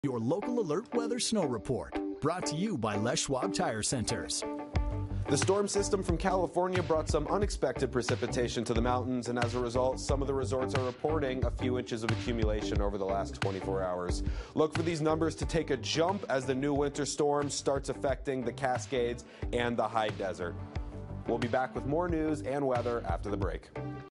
Your local alert weather snow report, brought to you by Les Schwab Tire Centers. The storm system from California brought some unexpected precipitation to the mountains, and as a result, some of the resorts are reporting a few inches of accumulation over the last 24 hours. Look for these numbers to take a jump as the new winter storm starts affecting the Cascades and the high desert. We'll be back with more news and weather after the break.